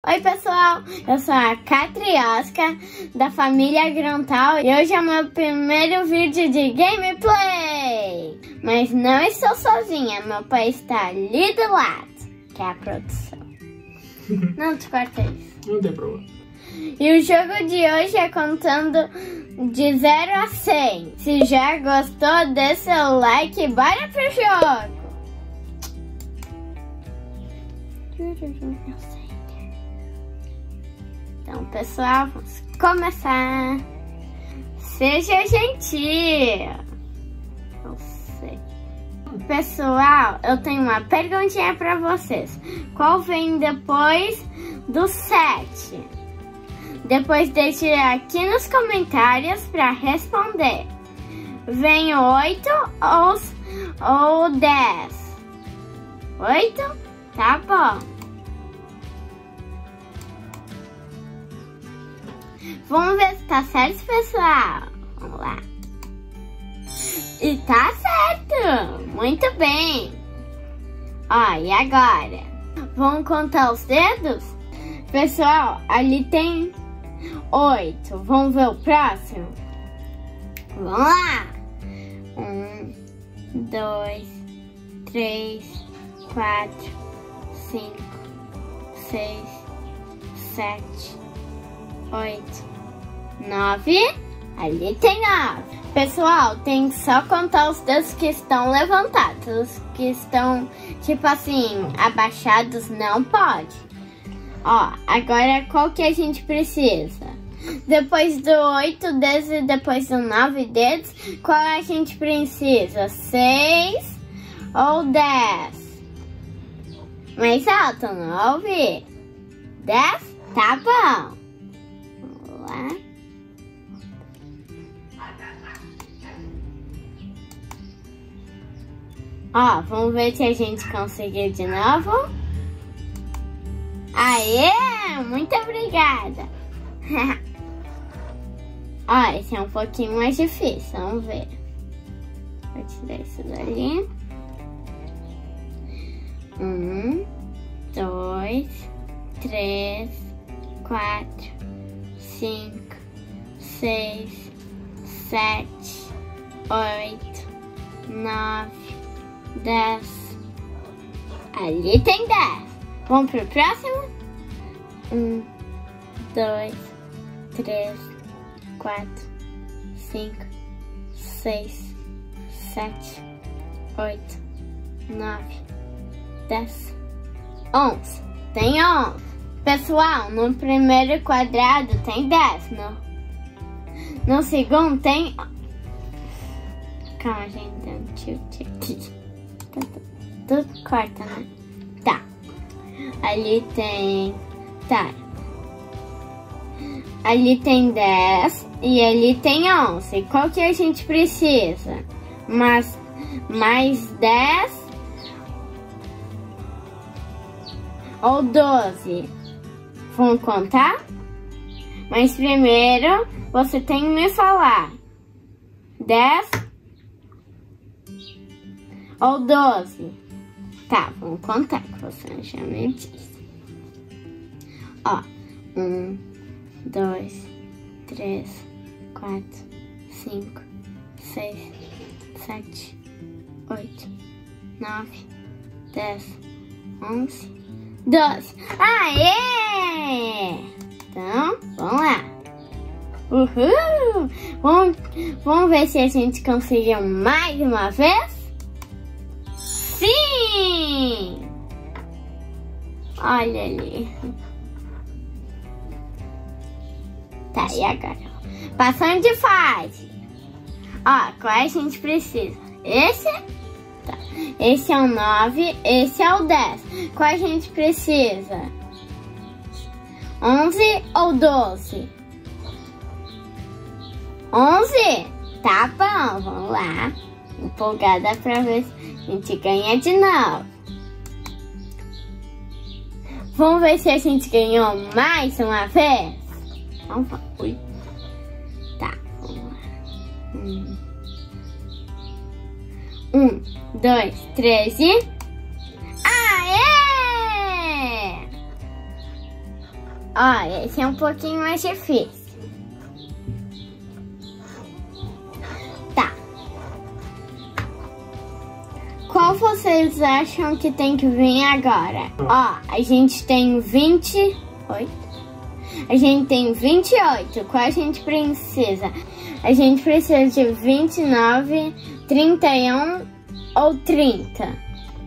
Oi pessoal, eu sou a Catriosca da família Gruntal e hoje é o meu primeiro vídeo de gameplay. Mas não estou sozinha, meu pai está ali do lado, que é a produção. Não te corta isso. Não tem problema. E o jogo de hoje é contando de 0 a 100. Se já gostou, dê seu like e bora pro jogo. Então, pessoal, vamos começar. Seja gentil. Eu sei. Pessoal, eu tenho uma perguntinha pra vocês. Qual vem depois do 7? Depois deixe aqui nos comentários pra responder. Vem 8 ou 10? 8? Tá bom. Vamos ver se tá certo, pessoal. Vamos lá. E tá certo. Muito bem. Ó, e agora? Vamos contar os dedos? Pessoal, ali tem 8. Vamos ver o próximo? Vamos lá. 1, 2, 3, 4, 5, 6, 7, 8, 9, ali tem 9. Pessoal, tem que só contar os dedos que estão levantados. Os que estão, tipo assim, abaixados não pode. Ó, agora qual que a gente precisa? Depois do 8 dedos e depois do 9 dedos, qual a gente precisa? 6 ou 10? Mais alto, 9? 10? Tá bom. Vamos lá. Ó, vamos ver se a gente conseguiu de novo. Aê! Muito obrigada. Ó, esse é um pouquinho mais difícil. Vamos ver. Vou tirar isso dali. 1, 2, 3, 4, 5, 6, 7, 8, 9, 10. Ali tem 10. Vamos pro próximo? 1, 2, 3, 4, 5, 6, 7, 8, 9, 10, 11. Tem 11. Pessoal, no primeiro quadrado tem 10. No segundo tem... Calma, gente, dá um tilt aqui. Tudo corta, né? Tá. Ali tem... Tá. Ali tem 10 e ali tem 11. Qual que a gente precisa? Mais 10 ou 12? Vamos contar? Mas primeiro você tem que me falar 10 ou 12? Tá, vamos contar que você já me disse. Ó, 1, 2, 3, 4, 5, 6, 7, 8, 9, 10, 11, 12. Aê! Então, vamos lá. Uhul! Vamos ver se a gente conseguiu mais uma vez? Sim! Olha ali. Tá, e agora? Passando de fase. Ó, qual a gente precisa? Esse? Tá. Esse é o 9, esse é o 10. Qual a gente precisa? 11 ou 12? 11? Tá bom, vamos lá. Empolgada pra ver se a gente ganha de novo. Vamos ver se a gente ganhou mais uma vez? Vamos lá. Ui. Tá, vamos lá. 1, 2, 3 e... Aê! Ó, esse é um pouquinho mais difícil. Tá. Qual vocês acham que tem que vir agora? Ó, a gente tem 28. A gente tem 28. Qual a gente precisa? A gente precisa de 29, 31 ou 30.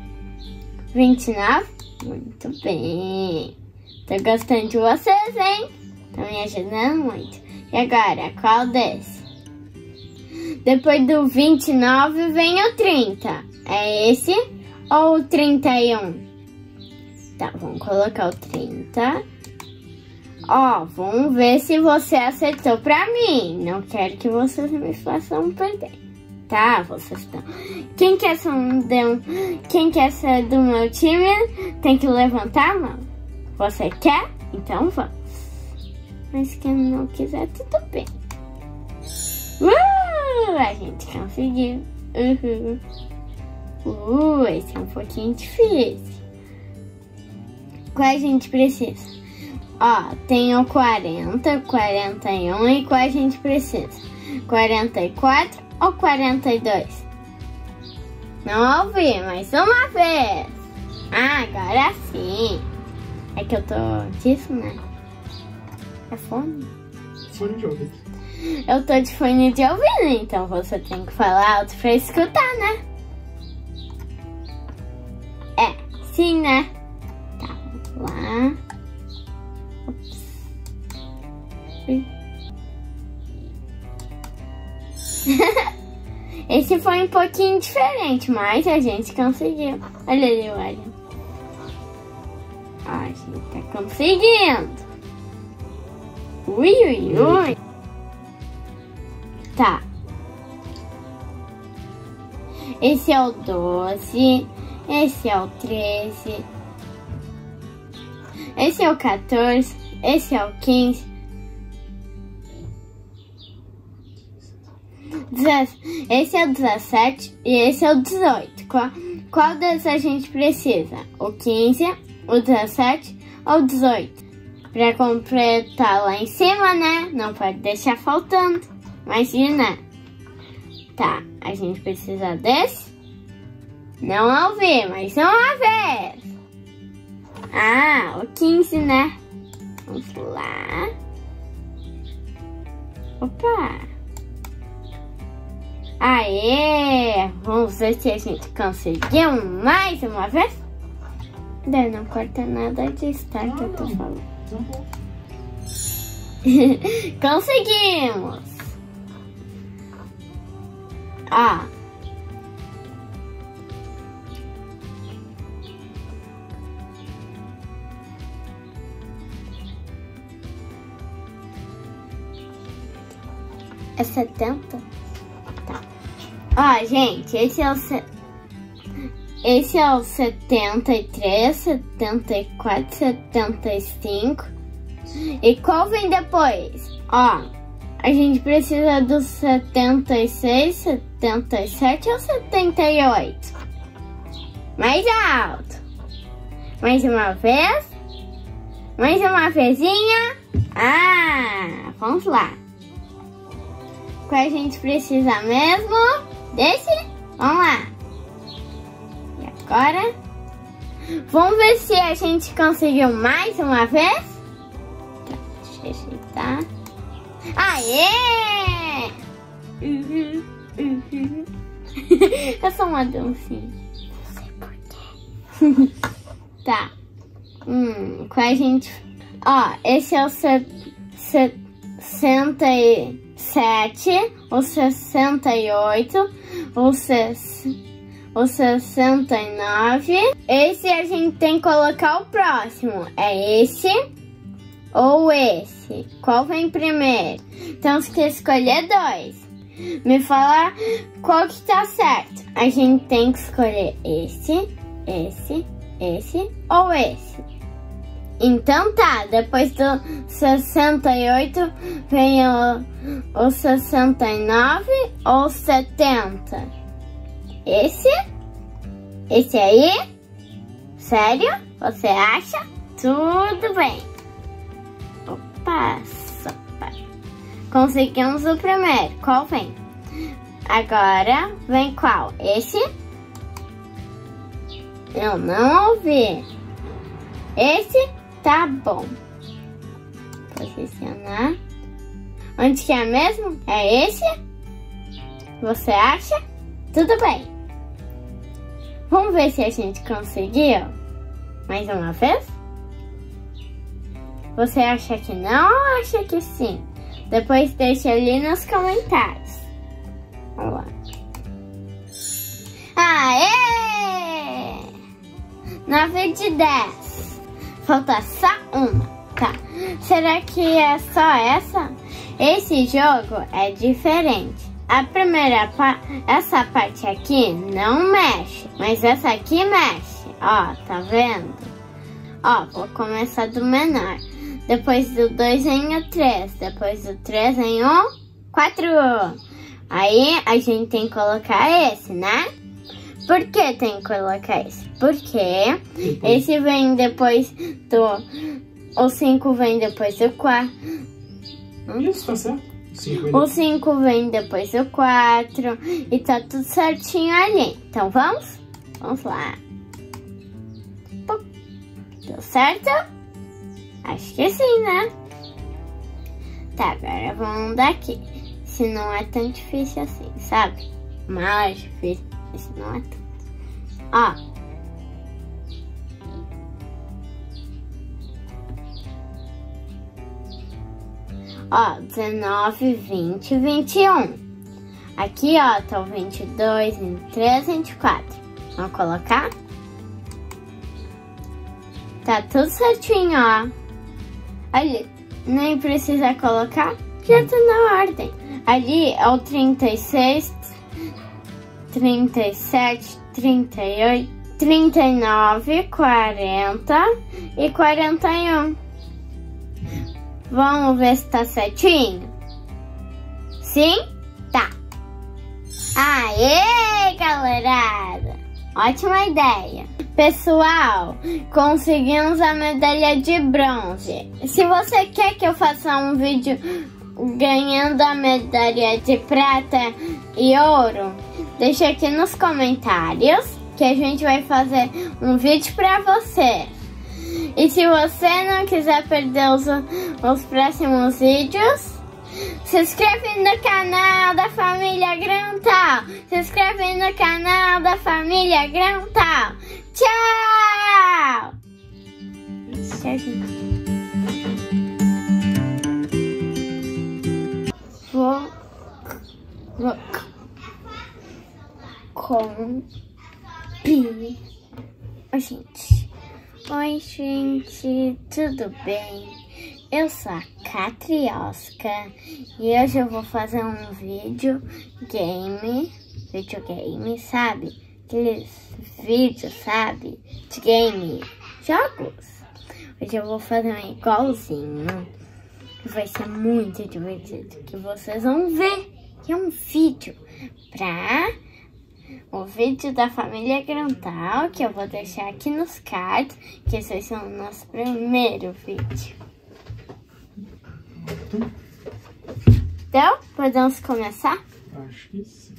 29? Muito bem. Tô gostando de vocês, hein? Tô me ajudando muito. E agora, qual desse? Depois do 29 vem o 30. É esse ou o 31? Tá, vamos colocar o 30. Ó, vamos ver se você acertou pra mim. Não quero que vocês me façam perder. Tá, vocês estão. Quem quer ser do meu time tem que levantar a mão. Você quer? Então vamos. Mas quem não quiser, tudo bem. A gente conseguiu. Esse é um pouquinho difícil. Qual a gente precisa? Ó, tem o 40, 41 e qual a gente precisa? 44 ou 42? Não ouvi, mais uma vez. Ah, agora sim. É que eu tô disso, né? É fone? Fone de ouvido. Eu tô de fone de ouvido, então você tem que falar alto pra escutar, né? É, sim, né? Tá, vamos lá. Ops. Esse foi um pouquinho diferente, mas a gente conseguiu. Olha ali, olha. A gente tá conseguindo. Ui, ui, ui. Tá. Esse é o 12. Esse é o 13. Esse é o 14. Esse é o 15. Esse é o 17 e esse é o 18. Qual desses a gente precisa? O 15, o 17 ou o 18? Pra completar lá em cima, né? Não pode deixar faltando. Imagina. Tá, a gente precisa desse? Não ouvi, mais uma vez. Ah, o 15, né? Vamos lá. Opa. Aê! Vamos ver se a gente conseguiu mais uma vez. Daí não corta nada de estar que eu tô falando. Conseguimos! Ó. É 70? Tá. Ó, gente, esse é o 73, 74, 75. E qual vem depois? Ó, a gente precisa do 76, 77 ou 78? Mais alto. Mais uma vez. Mais uma vezinha. Ah, vamos lá. Qual a gente precisa mesmo? Desse? Vamos lá. E agora? Vamos ver se a gente conseguiu mais uma vez? Deixa eu ajeitar. Aê! Eu sou uma dancinha. Não sei porquê. Tá. Qual a gente... Ó, esse é o 67, o 68, o 69. Esse a gente tem que colocar o próximo. É esse ou esse? Qual vem primeiro? Então você quer escolher dois. Me fala qual que tá certo. A gente tem que escolher esse ou esse. Então tá, depois do 68 vem o 69 ou 70. Esse? Esse aí? Sério? Você acha? Tudo bem. sopa. Conseguimos o primeiro. Qual vem? Agora vem qual? Esse? Eu não ouvi. Esse? Tá bom. Posicionar. Onde que é mesmo? É esse? Você acha? Tudo bem. Vamos ver se a gente conseguiu. Mais uma vez? Você acha que não ou acha que sim? Depois deixa ali nos comentários. Vamos lá. Aê! 9 de 10. Falta só uma. Tá. Será que é só essa? Esse jogo é diferente. A primeira essa parte aqui não mexe, mas essa aqui mexe. Ó, tá vendo? Ó, vou começar do menor. Depois do 2 vem o 3. Depois do 3 vem o 4. Aí a gente tem que colocar esse, né? Por que tem que colocar esse? Porque esse vem depois do... O 5 vem depois do 4. Isso, tá certo. O 5 vem depois do 4. E tá tudo certinho ali. Então vamos? Vamos lá. Deu certo? Acho que sim, né? Tá, agora vamos daqui. Se não é tão difícil assim, sabe? Mais difícil, esse não é tanto. Ó. Ó, 19, 20, 21. Aqui, ó, tá o 22, 23, 24. Vamos colocar? Tá tudo certinho, ó. Ali, nem precisa colocar, já tá na ordem. Ali é o 36, 37, 38, 39, 40 e 41. Vamos ver se tá certinho? Sim? Tá. Aê, galerada! Ótima ideia! Pessoal, conseguimos a medalha de bronze. Se você quer que eu faça um vídeo ganhando a medalha de prata e ouro, deixa aqui nos comentários que a gente vai fazer um vídeo pra você. E se você não quiser perder os próximos vídeos, se inscreve no canal da família Grãotal. Se inscreve no canal da família Grãotal. Tchau! Vou Oi, gente, tudo bem? Eu sou a Catriosca e hoje eu vou fazer um videogame, sabe? Aqueles vídeos, sabe? De game, jogos. Hoje eu vou fazer um igualzinho. Vai ser muito divertido, que vocês vão ver. Que é um vídeo pra... O vídeo da família Grãotal, que eu vou deixar aqui nos cards, que esse vai ser o nosso primeiro vídeo. Então, podemos começar? Acho que sim.